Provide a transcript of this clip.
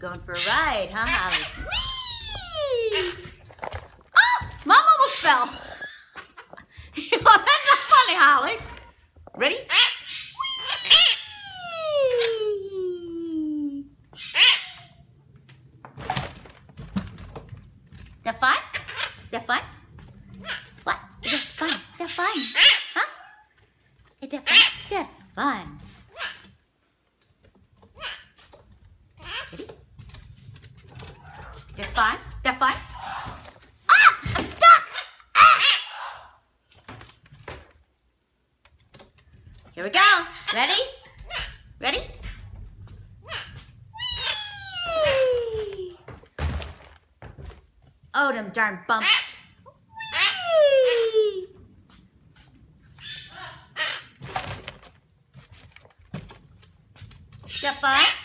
Going for a ride, huh, Holly? Whee! Oh, Mom almost fell. Oh, that's not funny, Holly. Ready? Whee! Is that fun? Is that fun? What? Is that fun? Is that fun? Huh? Is that fun? Is that fun? Ready? Is that fun? Is that fun? Ah! I'm stuck! Ah! Here we go. Ready? Ready? Whee! Oh, them darn bumps. Whee! Is that fun?